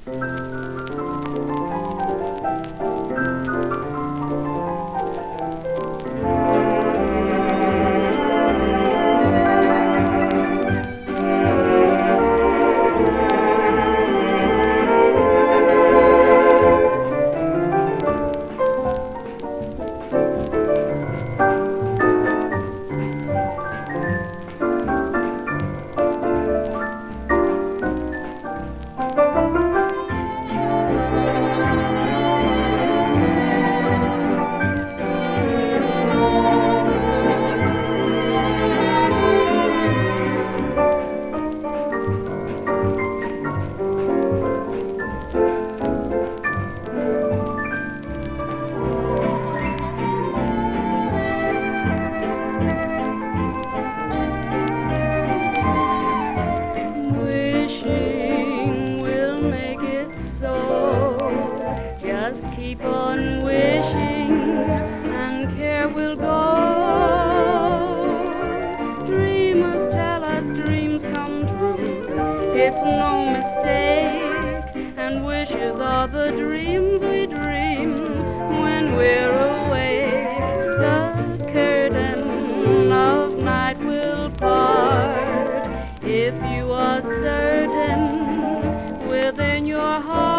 Keep on wishing and care will go. Dreamers tell us dreams come true. It's no mistake, and wishes are the dreams we dream when we're awake. The curtain of night will part if you are certain within your heart